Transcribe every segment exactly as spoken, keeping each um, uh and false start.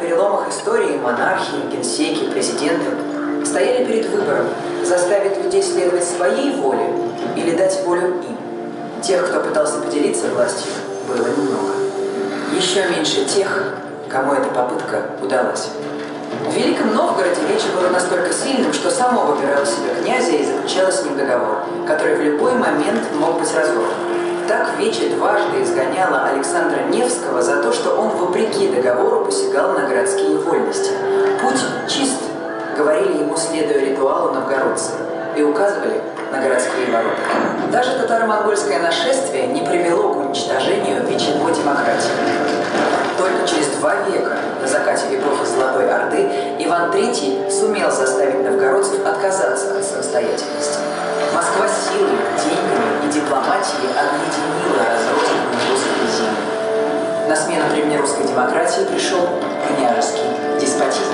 переломах истории монархии, генсеки, президенты стояли перед выбором заставить людей следовать своей воле или дать волю им. Тех, кто пытался поделиться властью, было немного. Еще меньше тех, кому эта попытка удалась. В Великом Новгороде Вече было настолько сильным, что само выбирало себе князя и заключало с ним договор, который в любой момент мог быть разорван. Так Вече дважды изгоняла Александра Невского за то, что он, вопреки договору, посягал на городские вольности. «Путь чист», говорили ему, следуя ритуалу новгородцы, и указывали на городские ворота. Даже татаро-монгольское нашествие не привело к уничтожению вечевой демократии. Только через два века, на закате эпохи Золотой Орды, Иван Третий сумел заставить новгородцев отказаться от самостоятельности. Москва силой, деньгами и дипломатией объединила разрозненные русские земли. На смену древнерусской демократии пришел княжеский деспотизм.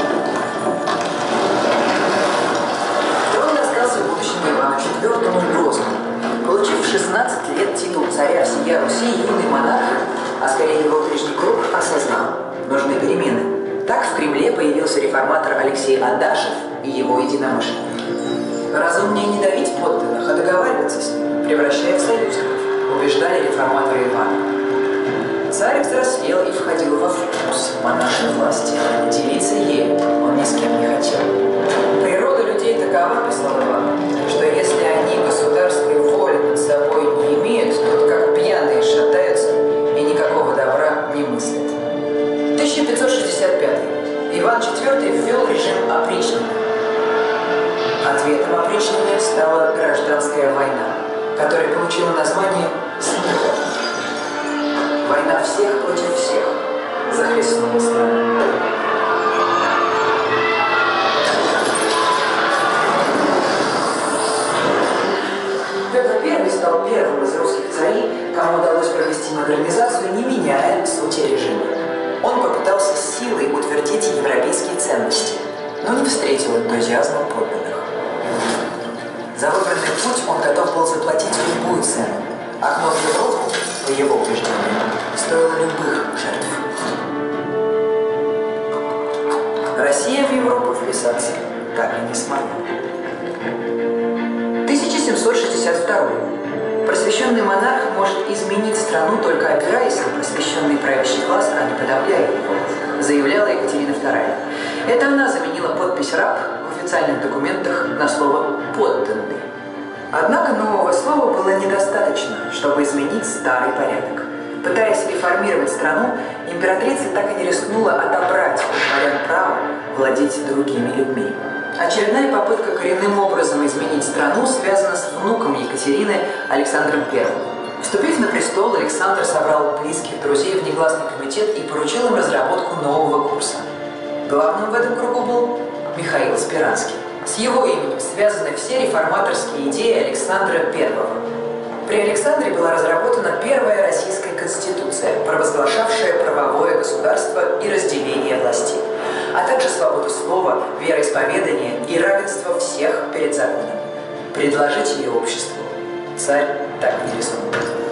Трон достался будущему Ивану Четвёртому Грозному. Получив в шестнадцать лет титул царя всея Руси, юный монарх, а скорее его ближний круг, осознал – нужны перемены. Так в Кремле появился реформатор Алексей Адашев и его единомышленники. Разумнее не давить подданных, а договариваться с ними, превращая в союзников, убеждали реформаторы Ивана. Царь взрослел и входил во вкус монаршей власти. Делиться ею он ни с кем не хотел. Природа людей такова, писал Иван, что если они государской воли над собой не имеют, то как пьяные шатаются и никакого добра не мыслят. тысяча пятьсот шестьдесят пятый. Иван Четвёртый ввел режим опричнины. Ответом опричнины стала гражданская война, которая получила название «Смута». Война всех против всех захлестнула страну. Петр Первый стал первым из русских царей, кому удалось провести модернизацию, не меняя сути режима. Он попытался силой утвердить европейские ценности, но не встретил энтузиазма подданных. За выбранный путь он готов был заплатить любую цену. Окно в Европу, по его убеждению, стоило любых жертв. Россия в Европу вписаться так и не смогла. тысяча семьсот шестьдесят второй. Просвещенный монарх может изменить страну, только опираясь на просвещенный правящий класс, а не подавляя его, заявляла Екатерина Вторая. Это она заменила подпись «раб» в официальных документах на слово «подданный». Однако нового слова было недостаточно, чтобы изменить старый порядок. Пытаясь реформировать страну, императрица так и не рискнула отобрать у дворян право владеть другими людьми. Очередная попытка коренным образом изменить страну связана с внуком Екатерины Александром Первым. Вступив на престол, Александр собрал близких друзей в негласный комитет и поручил им разработку нового курса. Главным в этом кругу был Михаил Спиранский. С его именем связаны все реформаторские идеи Александра Первого. При Александре была разработана первая российская конституция, провозглашавшая правовое государство и разделение властей, а также свободу слова, вероисповедания и равенство всех перед законом. Предложить ее обществу царь так не рискнул.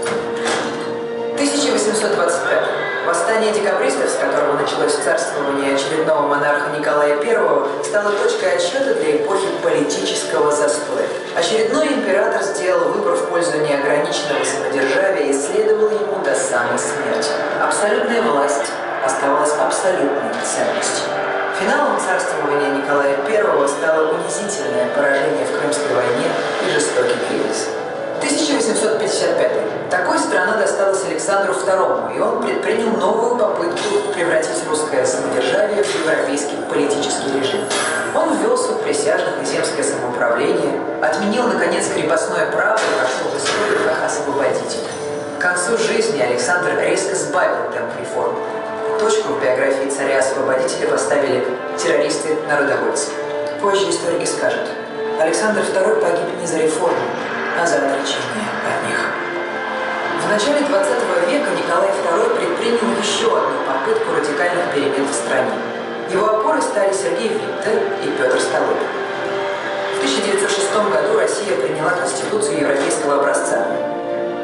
тысяча восемьсот двадцать пятый. Восстание декабристов, с которого началось царствование очередного монарха Николая Первого, стало точкой отсчета для эпохи политического застоя. Очередной император сделал выбор в пользу неограниченного самодержавия и следовал ему до самой смерти. Абсолютная власть оставалась абсолютной ценностью. Финалом царствования Николая Первого стало унизительное поражение в Крымской войне и жестокий кризис. тысяча восемьсот пятьдесят пятый. Такой страна досталась Александру Второму, и он предпринял новую попытку превратить русское самодержавие в европейский политический режим. Он ввел суд присяжных и земское самоуправление, отменил, наконец, крепостное право и вошел в историю как освободитель. К концу жизни Александр резко сбавил темп реформ. Точку в биографии царя-освободителя поставили террористы-народовольцы. Позже историки скажут, Александр Второй погиб не за реформу, а за отречение от них. В начале двадцатого века Николай Второй предпринял еще одну попытку радикальных перемен в стране. Его опорой стали Сергей Виттель и Петр Столыпин. В тысяча девятьсот шестом году Россия приняла Конституцию европейского образца.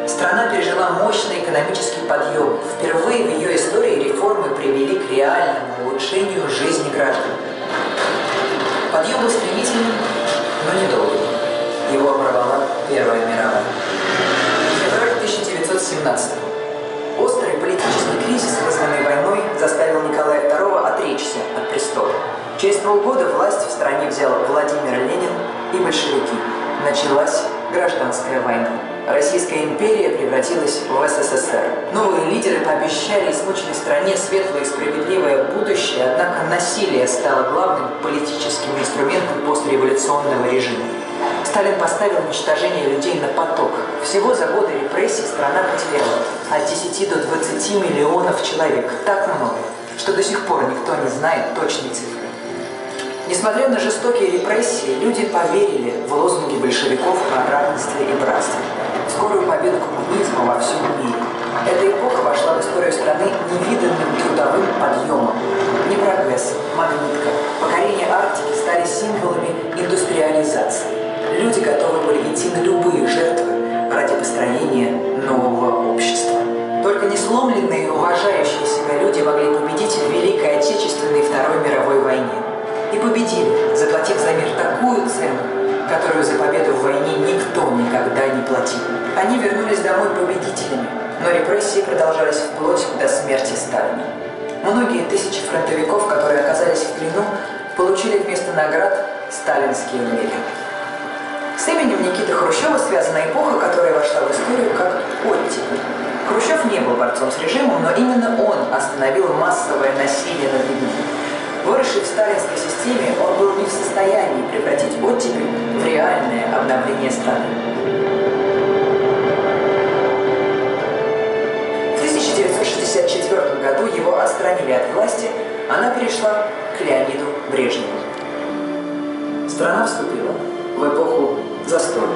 Страна пережила мощный экономический подъем. Впервые в ее истории реформы привели к реальному улучшению жизни граждан. Подъем был стремительным, но недолгим. Его оборвала Первая мировая. Февраль тысяча девятьсот семнадцатого. Острый политический кризис, вызванный войной, заставил Николая второго отречься от престола. Через полгода власть в стране взял Владимир Ленин и большевики. Началась гражданская война. Российская империя превратилась в СССР. Новые лидеры пообещали измученной стране светлое и справедливое будущее, однако насилие стало главным политическим инструментом послереволюционного режима. Сталин поставил уничтожение людей на поток. Всего за годы репрессий страна потеряла от десяти до двадцати миллионов человек. Так много, что до сих пор никто не знает точной цифры. Несмотря на жестокие репрессии, люди поверили в лозунги большевиков о равенстве и братстве, в скорую победу коммунизма во всем мире. Эта эпоха вошла в историю страны невиданным трудовым подъемом. Непрогресс, магнитка, покорение Арктики стали символами индустриализации. Люди готовы были идти на любые жертвы ради построения нового общества. Только несломленные и уважающие себя люди могли победить в Великой Отечественной и Второй мировой войне. И победили, заплатив за мир такую цену, которую за победу в войне никто никогда не платил. Они вернулись домой победителями, но репрессии продолжались вплоть до смерти Сталина. Многие тысячи фронтовиков, которые оказались в плену, получили вместо наград сталинские медали. С именем Никиты Хрущева связана эпоха, которая вошла в историю как оттепель. Хрущев не был борцом с режимом, но именно он остановил массовое насилие над людьми. Выросший в сталинской системе, он был не в состоянии превратить оттепель в реальное обновление страны. В тысяча девятьсот шестьдесят четвёртом году его отстранили от власти, она перешла к Леониду Брежневу. Страна вступила в эпоху застоя.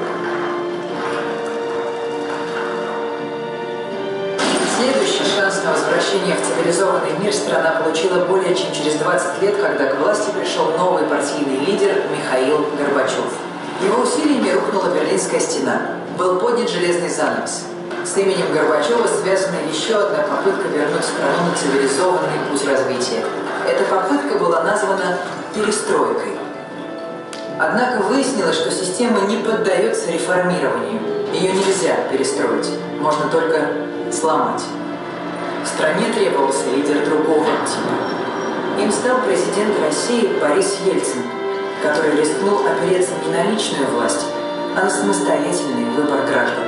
Следующий шанс на возвращение в цивилизованный мир страна получила более чем через двадцать лет, когда к власти пришел новый партийный лидер Михаил Горбачев. Его усилиями рухнула Берлинская стена, был поднят железный занавес. С именем Горбачева связана еще одна попытка вернуть страну на цивилизованный путь развития. Эта попытка была названа перестройкой. Однако выяснилось, что система не поддается реформированию. Ее нельзя перестроить, можно только сломать. В стране требовался лидер другого типа. Им стал президент России Борис Ельцин, который рискнул опереться не на личную власть, а на самостоятельный выбор граждан.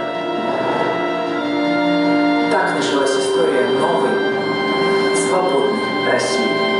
Так началась история новой, свободной России.